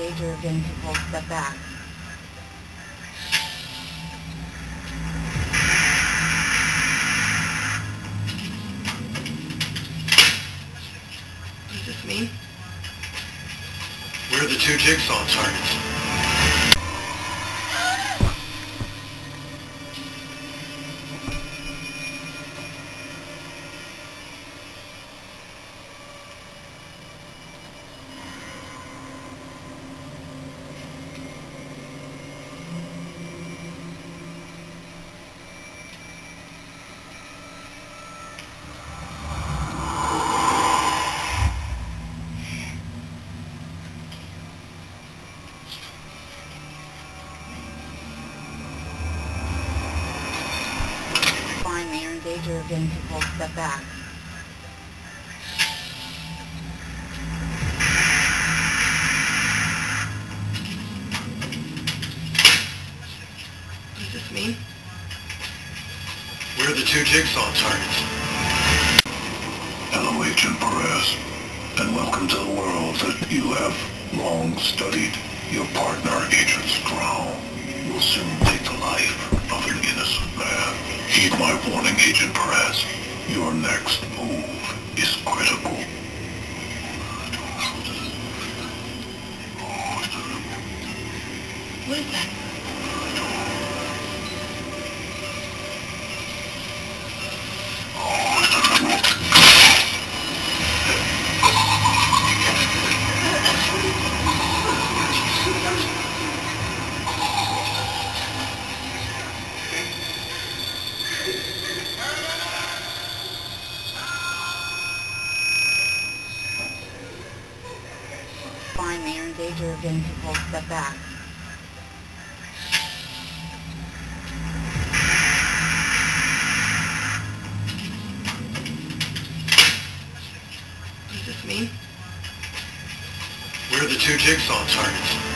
danger of getting too close. Step back. Is this me? We're the two jigsaw targets. Fine, you're in danger of getting too close. Step back. Is this me? We're the two jigsaw targets. Hello, Agent Perez, and welcome to the world that you have long studied. Your partner, Agent Strahm, will soon take the life of an innocent man. Heed my warning, Agent Perez. Your next move is critical. What is that? Fine, you're in danger of getting too close. Step back. Is this me? We're the two jigsaw targets.